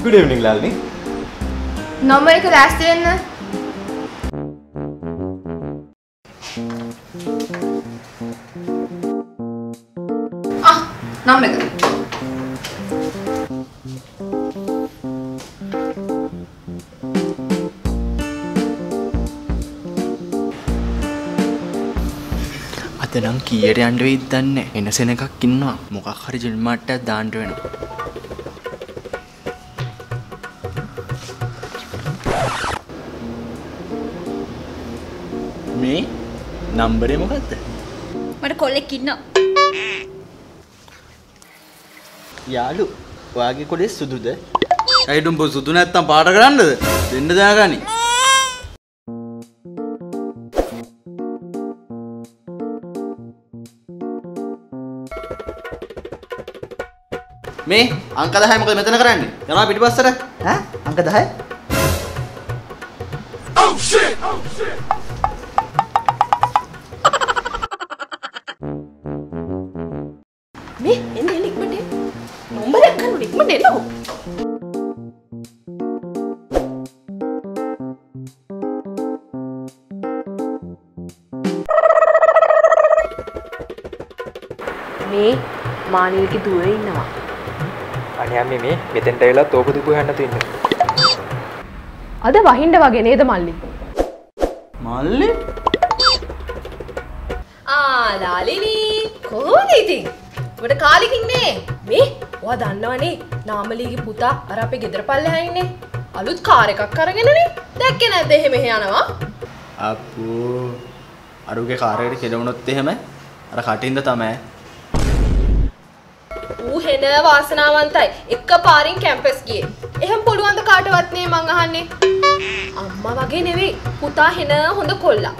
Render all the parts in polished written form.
Good evening, Lalini. Number එක ලෑස්ති වෙන්න. number එක. අද නම් කීයට යන්න වෙයිද දන්නේ නැහැ. එනසෙන එකක් ඉන්නවා. මොකක් හරි ජිල් මාට්ටයක් දාන්න වෙනවා. මේ නම්බරේ මොකද්ද? මට කොල්ලෙක් ඉන්නවා. යාළු, ඔයාගේ කොලේ සුදුද? ඇයි දුඹ සුදු නැත්තම් පාට කරන්නද? දෙන්න දාගනි. මේ අංක 10 මොකද මෙතන කරන්නේ? යනවා පිටිපස්සට. ඈ අංක 10? Oh shit! Oh shit! මේ එන්නේ ඉක්මනට. නම්බරයක් ගන්න ඉක්මනට එන්නකෝ. මේ මානීගේ දුවේ ඉන්නවා. අනේ අම්මේ මේ මෙතෙන්ට ඇවිල්ලා තෝප දුක හොයන්න තියෙන්නේ. අද වහින්න වගේ නේද මල්ලි? මල්ලි? ලාලිනි කොහොමද ඉතින්? ඔබට කාලෙකින්නේ මේ ඔයා දන්නවනේ නාමලීගේ පුතා අර අපේ ගෙදර පල්ලෙහා ඉන්නේ. අලුත් කාර් එකක් අරගෙනනේ. දැක්කේ නැද්ද එහෙම යනවා? අප්පෝ අරුගේ කාර් එකට කෙලවුනොත් එහෙම අර කටින්ද තමයි. ඌ හෙන වාසනාවන්තයි. එකපාරින් කැම්පස් ගියේ. එහෙම පුළුවන් ද කාටවත් නේ මං අහන්නේ. අම්මා වගේ නෙවෙයි. පුතා හෙන හොඳ කොල්ලා.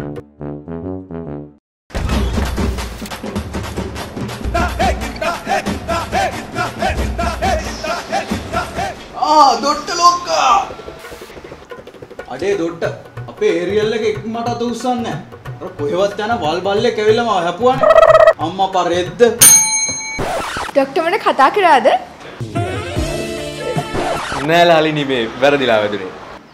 දොට්ට ලොක්කා. අඩේ දොට්ට අපේ ඒරියල් එක ඉක්මනට අත උස්සන්නේ නැහැ. අර කොහෙවත් යන වල් බල්ලෙක් ඇවිල්ලාම හැපුවානේ. අම්මා පරෙද්ද. ડોක්ටර් මට කතා කරාද? නෑ ලාලිනි මේ වැරදිලා වැදුනේ.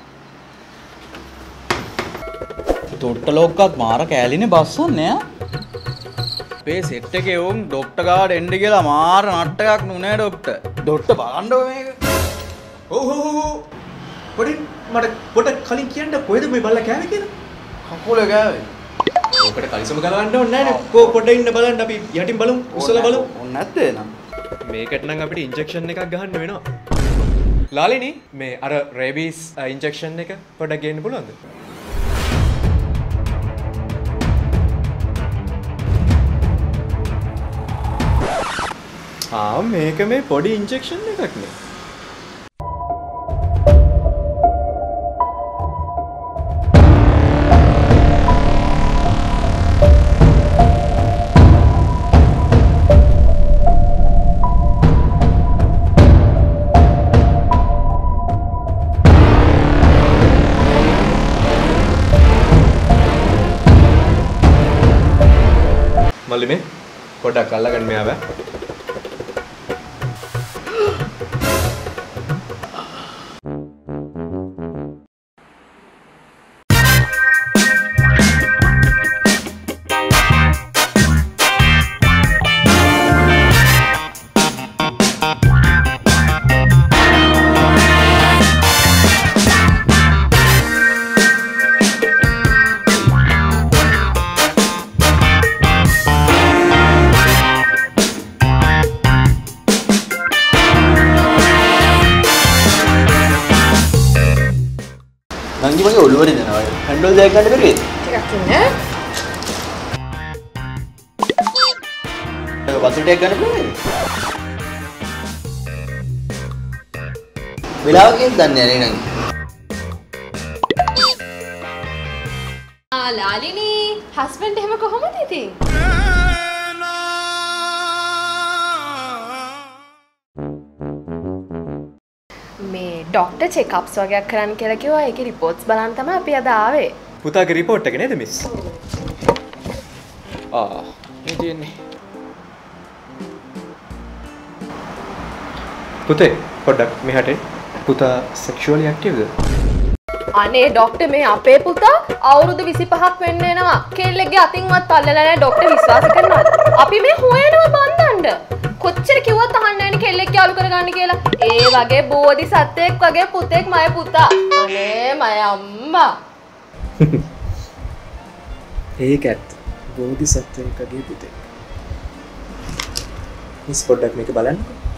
දොට්ට ලොක්කත් මාර කෑලිනේ බස්සන්නේ ඈ. අපේ සෙට් එකේ උන් ડોක්ටර් ගාවට එන්න කියලා මාර නට්ටයක් නුනේ ડોක්ටර්. ડોක්ටර් බලන්නෝ මේක. ඔව් පොඩි මට පොඩක් කලින් කියන්න කොහෙද මේ බල්ලා කෑවේ කියලා? කකුල ගෑවේ. ඕකට කලිසම ගලවන්න ඕනේ නෑනේ. පොඩ්ඩක් ඉන්න බලන්න අපි යටින් බලමු. උස්සලා බලමු. ඕනේ නැද්ද එනම්? මේකට නම් අපිට ඉන්ජෙක්ෂන් එකක් ගහන්න වෙනවා. ලාලිනි මේ අර රේබීස් ඉන්ජෙක්ෂන් එක පොඩ්ඩක් ගේන්න පුළුවන්ද? මේක මේ පොඩි ඉන්ජෙක්ෂන් එකක් නේ. මල්ලි මේ පොඩ්ඩක් අල්ලගන්න මෙයා බෑ. නංගි මගේ ඔළුවට දෙනවා. හැන්ඩල් දෙයක් ගන්න බැරිද? ටිකක් ඉන්න. වතුර ටිකක් ගන්න පුළුවන්ද? වෙලාවකින් දන්නේ නැහැ නංගි. ලාලිනි හස්බන්ඩ් එහෙම කොහොමද ඉතින්? මේ ડોක්ටර් චෙක්අප්ස් වගේක් කරන්න කියලා කිව්වා. ඒකේ රිපෝට්ස් බලන්න තමයි අපි අද ආවේ. පුතාගේ රිපෝට් එක නේද මිස්? මේ තියෙන්නේ. පුතේ පොඩ්ඩක් මෙහාට එන්න. පුතා sexually active ද? අනේ ડોක්ටර් මේ අපේ පුතා අවුරුදු 25ක් වෙන්න එනවා. කෙල්ලෙක්ගේ අතින්වත් අල්ලලා නැහැ ડોක්ටර් විශ්වාස කරනවද? අපි මේ හොයනවා බන්දන්න. කොච්චර කිව්වත් අහන්නේ නැහැ නේ කෙල්ලෙක් යාළු කරගන්න කියලා. ඒ වගේ බෝධිසත්වෙක් වගේ පුතෙක් මගේ පුතා. අනේ මගේ අම්මා. ඒක ඇත්ත. බෝධිසත්වයෙක්ගේ පුතෙක්. මිස් පොඩ්ඩක් මේක බලන්න.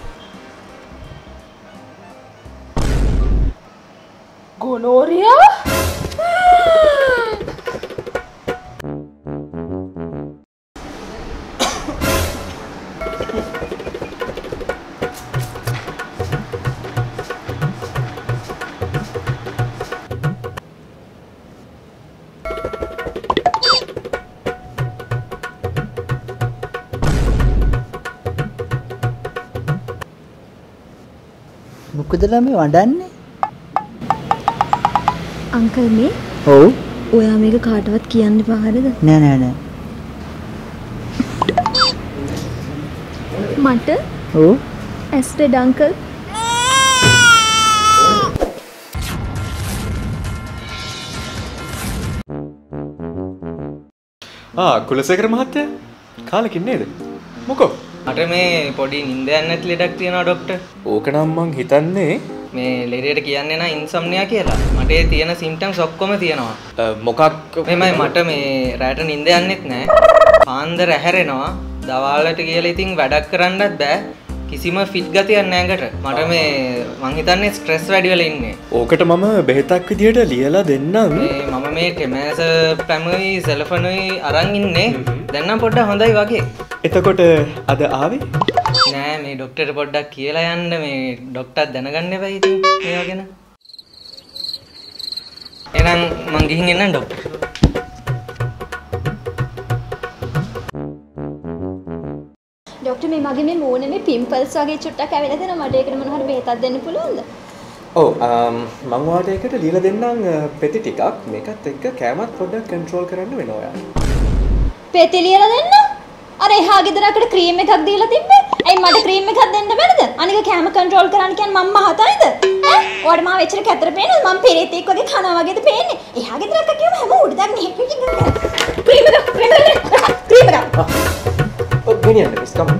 ගොනෝරියා මොකද ළමයි වඩන්නේ? අංකල් මේ ඔව් ඔයා මේක කාටවත් කියන්න එපා හරිද? නෑ මට ඔව් ඇස්ටඩ් අංකල් කුලසේකර මහත්තයා කාලෙකින් නේද? මොකෝ? මට මේ පොඩි නිින්දයක් නැති ලෙඩක් තියෙනවා ડોක්ටර්. ඕක නම් මං හිතන්නේ මේ ලෙඩේට කියන්නේ නා ඉන්සොම්නියා කියලා. මට ඒ තියෙන සිම්ප්ටම්ස් ඔක්කොම තියෙනවා. මොකක් මෙමය මට මේ රැට නිින්ද යන්නෙත් නෑ. පාන්දර ඇහැරෙනවා. දවාලට කියලා ඉතින් වැඩක් කරන්නත් බෑ. කිසිම ෆිට් ගතියක් නෑ ඇඟට. මට මේ මං හිතන්නේ ස්ට්‍රෙස් වැඩි වෙලා ඉන්නේ. ඕකට මම බෙහෙතක් විදියට ලියලා දෙන්නම්. මම මේ ටෙමෑස පැමුයි සෙලෆනුයි අරන් ඉන්නේ. දැන් නම් පොඩ්ඩක් හොඳයි වගේ. එතකොට අද ආවේ? නෑ මේ ડોක්ටර් පොඩ්ඩක් කියලා යන්න මේ ડોක්ටර් දැනගන්න එපා ඉතින් මේවා ගැන. එහෙනම් මං ගිහින් එන්නම් ડોක්ටර්. ડોක්ටර් මේ මගේ මේ මූණේ මේ පිම්පල්ස් වගේ චුට්ටක් ඇවිල්ලා දෙනවා. මට ඒකට මොන හරි බෙහෙතක් දෙන්න පුළුවන්ද? ඔව් මං ඔයාලට ඒකට ලියලා දෙන්නම් පෙති ටිකක්. මේකත් එක්ක කෑමත් පොඩ්ඩක් කන්ට්‍රෝල් කරන්න වෙනවා ඔයාලා. පෙති ලියලා දෙන්න? අර එහා ගෙදරකට ක්‍රීම් එකක් දීලා තිබ්බේ. ඇයි මට ක්‍රීම් එකක් දෙන්න බැරිද? අනික කැම කන්ට්‍රෝල් කරන්න කියන්නේ මම මහතයිද? ඈ? ඔයාට මාව එච්චර කැතර පේනවද? මම පෙරේතෙක් වගේ කනවා වගේද පේන්නේ? එහා ගෙදරක කියම හැම උඩ දාගෙන මෙහෙ ක්‍රීම් එක ඔව් ගෙනියන්න මිස් කමන්න.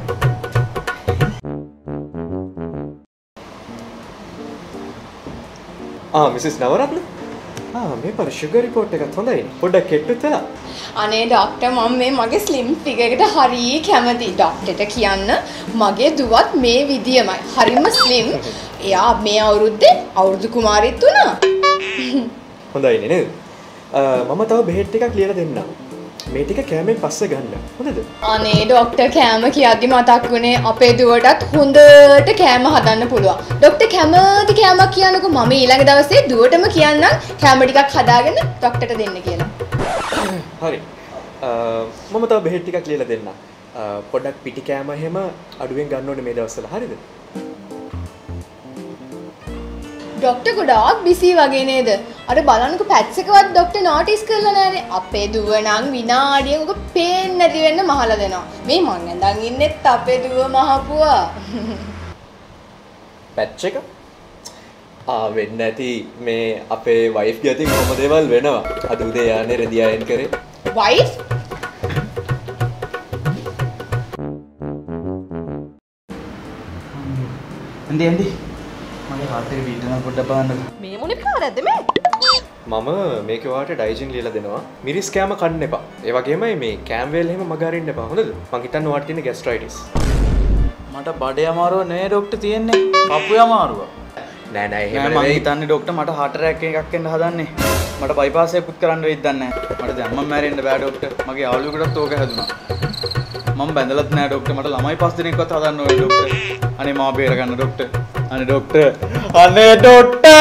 මිසස් නවරත්න? මේ පර ෂුගර් රිපෝට් එකත් හොඳයි. පොඩ්ඩක් කෙට්ටුත් වෙලා. අනේ ડોක්ටර් මම මේ මගේ ස්ලිම් ෆිගර් එකට හරිය කැමතියි. ડોක්ටර්ට කියන්න මගේ දුවත් මේ විදියමයි. හරිම ස්ලිම්. එයා මේ අවුරුද්දේ අවුරුදු කුමාරිත් වුණා. හොඳයිනේ නේද? මම තව බෙහෙත් ටිකක් ලියලා දෙන්නම්. මේ ටික කෑමෙන් පස්සේ ගන්න. හොඳද? අනේ ડોක්ටර් කෑම කියද්දි මතක් වුණේ අපේ දුවටත් හොඳට කෑම හදන්න පුළුවන්. ડોක්ටර් කැමති කෑමක් කියන්නකෝ මම ඊළඟ දවසේ දුවටම කියන්නම් කෑම ටිකක් හදාගෙන ડોක්ටර්ට දෙන්න කියලා. හරි. මම තව බෙහෙත් ටිකක් ලියලා දෙන්නම්. පොඩ්ඩක් පිටි කෑම එහෙම අඩුවෙන් ගන්න ඕනේ මේ දවස්වල. හරිද? ડોක්ටර් ගොඩාක් බිසි වගේ නේද? අර බලන්නකෝ පැට්ස් එකවත් ડોක්ටර් නෝටිස් කරලා නැහැනේ. අපේ දුව නම් විනාඩියක ඔක පේන්නේ නැති වෙන්න මහලා දෙනවා. මේ මං ඇඳන් ඉන්නෙත් අපේ දුව මහපුවා. පැච් එක? වෙන්න ඇති මේ අපේ වයිෆ් ගේ අතින් කොහොම දේවල් වෙනවා. අද උදේ යන්නේ රෙදි අයන් කරේ. වයිෆ්? එන්දි මගේ හાર્ට් එක බීට් වෙනවා පොඩ්ඩක් බලන්න. මේ මොනේ කාරයක්ද මේ? මම මේකේ ඔයාලට ඩයිජින් ලියලා දෙනවා. මිරිස් කෑම කන්න එපා. ඒ වගේමයි මේ කෑම් වේල් එහෙම මග අරින්න එපා. හොඳද? මං හිතන්නේ ඔයාලට තියෙන ગેස්ට්‍රයිටිස්. මට බඩේ අමාරුව නේ ડોක්ටර් තියෙන්නේ. පපුවේ අමාරුව. නෑ එහෙම මම නෙවෙයි. හිතන්නේ ડોක්ටර් මට හાર્ට් අටැක් එකක් එන්න හදන්නේ. මට බයිපාස් එකක් කරන්න වෙයිද දන්නේ නැහැ. මට දැන් මම මැරෙන්න බෑ ડોක්ටර්. මගේ යාළුවෙකුටත් ඕක හැදුනා. මම බැඳලත් නෑ ડોක්ටර්. මට ළමයි 5 දිනක්වත් හදන්න ඕනේ ડોක්ටර්. අනේ මාව බේර ගන්න ડોක්ටර්. අනේ ડોක්ටර්. අනේ ડોක්ටර්.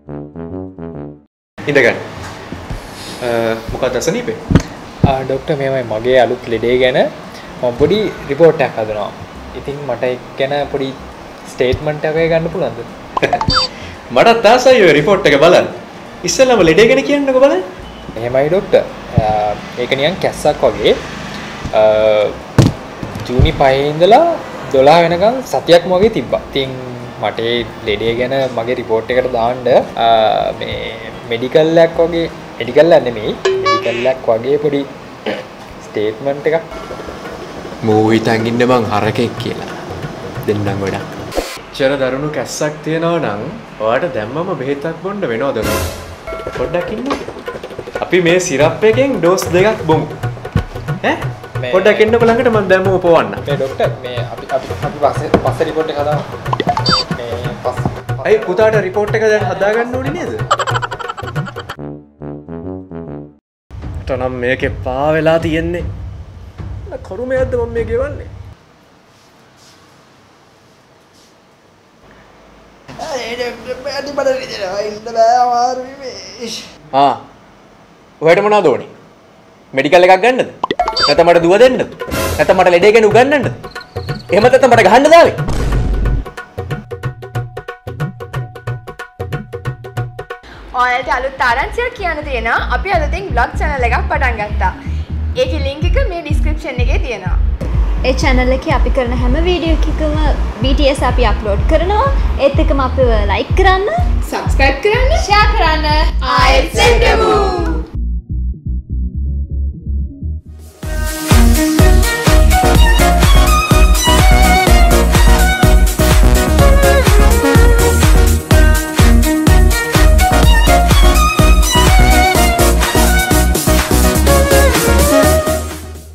ඉඳගන්න. මොකක්ද අසනීපේ? ડોක්ටර් මේවයි මගේ අලුත් ලෙඩේ ගැන මම පොඩි රිපෝට් එකක් හදනවා. ඉතින් මට ඒක ගැන පොඩි ස්ටේට්මන්ට් එකක් ගන්න පුළුවන්ද? මටත් ආසයි ඔය රිපෝට් එක බලන්න. ඉස්සෙල්ලාම ලෙඩේ ගැන කියන්නකෝ බලන්න. එහෙමයි ડોක්ටර්. ඒක නිකන් කැස්සක් වගේ. ජූනි 5 ඉඳලා 12 වෙනකන් සතියක්ම වගේ තිබ්බා. ඉතින් මට ඒ ලෙඩේ ගැන මගේ රිපෝට් එකට දාන්න මේ මෙඩිකල් එකක් වගේ මෙඩිකල් එක නෙමෙයි මෙඩිකල් එකක් වගේ පොඩි ස්ටේට්මන්ට් එකක් මූවිතන් ඉන්න මං හරකෙක් කියලා දෙන්නම් ගොඩක්. චර දරුණු කැස්සක් තියනවා නම් ඔයාට දැම්මම බෙහෙතක් බොන්න වෙනවද? පොඩ්ඩක් ඉන්න. අපි මේ සිරප් එකෙන් ඩෝස් දෙකක් බොමු. ඈ? පොඩ්ඩක් එන්නකො ළඟට මම දැම්මම පොවන්න. මේ ડોක්ටර් මේ අපි පස්සේ රිපෝට් එක හදාමු. මේ අයි පුතාට රිපෝට් එක දැන් හදාගන්න ඕනේ නේද? තනම් මේකේ පා වෙලා තියෙන්නේ. කරුමයක්ද මම මේ ගෙවන්නේ? ඔයාට මොනවද ඕනේ? මෙඩිකල් එකක් ගන්නද? නැත්නම් මට දුව දෙන්නද? නැත්නම් මට ලෙඩේ ගැන උගන්වන්නද? එහෙම නැත්නම් මට ගහන්න දාවේ? ඔයාලට අලුත් ආරංචියක් කියන්න තියෙනවා. අපි අලුතින් vlog channel එකක් පටන් ගත්තා. ඒකේ link එක මේ description එකේ තියෙනවා. ඒ channel එකේ අපි කරන හැම වීඩියෝ එකකම BTS අපි අප්ලෝඩ් කරනවා. ඒත් එකම අපිව like කරන්න, subscribe කරන්න, share කරන්න. ආයෙත් සෙන්ඩමු.